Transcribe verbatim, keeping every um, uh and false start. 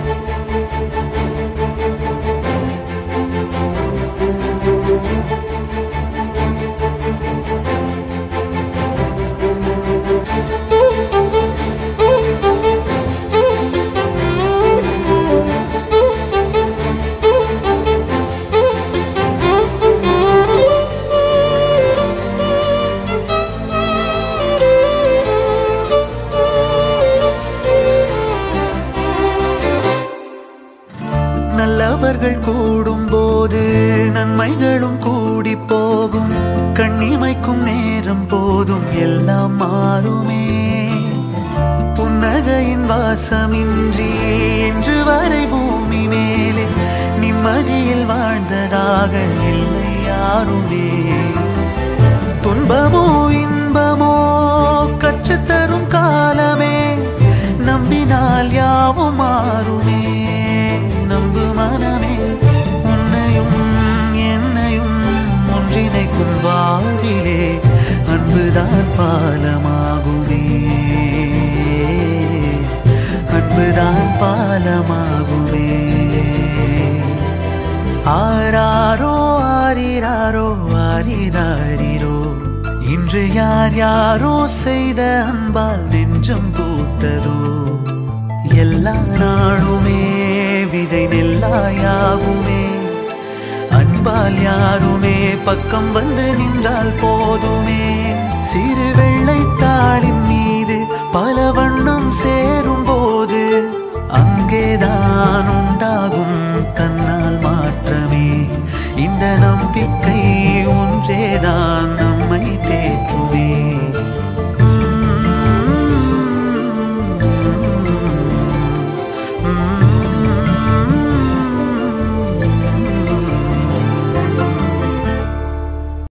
நல்லவர்கள் கூடும்போது நன்மைகளும் கூடி போகும். கண்ணிமைக்கும் நேரம் போதும் எல்லாம் மாறுமே. புன்னகையின் வாசமின்றி என்று வரை பூமி மேலே நிம்மதியில் வாழ்ந்ததாக இல்லை யாருமே. துன்பமோ இன்பமோ கற்றுத்தரும் காலமே, நம்பினால் யாவும் மாறுமே. நம்பு மனமே, உன்னையும் என்னையும் ஒன்றிணைக்கும் வாழ்விலே அன்புதான் பாலமாகுமே. அன்புதான் பாலமாகுமே. ஆராரோ ஆரிராரோ ஆரிராரிரோ, இன்று யார் யாரோ செய்த அன்பால் நெஞ்சம் பூத்ததோ. எல்லா நாளுமே விதை நெல்லாயாகுமே. அன்பால் யாருமே பக்கம் வந்து நின்றால் போதுமே. சிறு வெள்ளைத்தாளின் மீது பல வண்ணம் சேரும் போது அங்கேதான் உண்டாகும் தன்னால் மாற்றமே. இந்த நம்பிக்கை ஒன்றேதான் நம்மை தேற்றுமே.